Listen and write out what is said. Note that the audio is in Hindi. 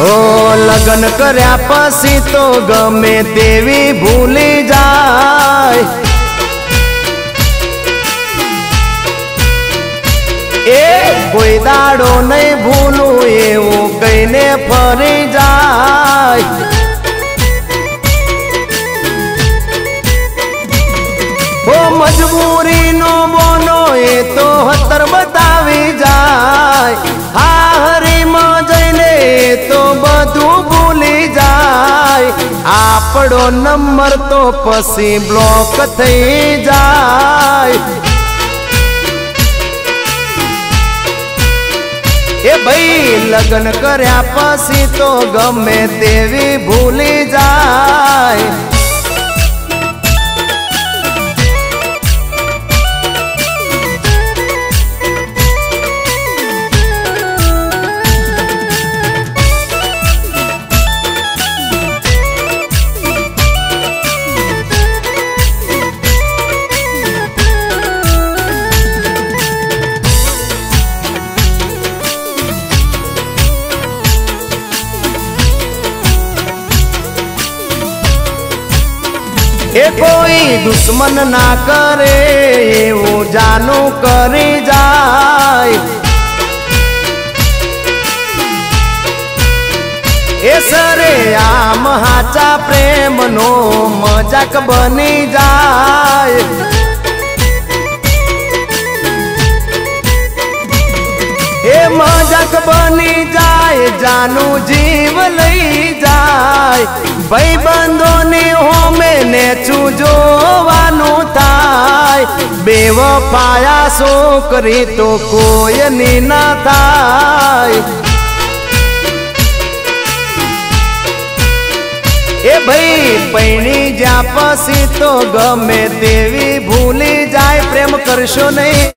ओ लगन कर्या पछी तो गमे तेवी भूली जाय। कोई दाड़ो नहीं भूलू एवं कहीने फरी जाय। ओ मजबूरी नो बोनो ए तो हतर बतावी जाय। हारी में जईने तो बधु भूली जाय। आपड़ो नंबर तो पछी ब्लॉक थई जाय। ए भाई लगन कर्या पछी तो गमे तेवी भूली जाय। ए कोई दुश्मन ना करे वो जानू करी जाय। ए सरे आम हाचा प्रेम नो मजाक बनी जाय। ए मजाक बनी जाय जानू जीव लई जाय। भाई बंधो ने हो मैंने चूजोवानु थाय। बेवफाया सोकरी तो कोई नी ना थाय। ए भाई पैणी ज्या पछी तो गमे तेवी भूली जाय। प्रेम करशो नहीं।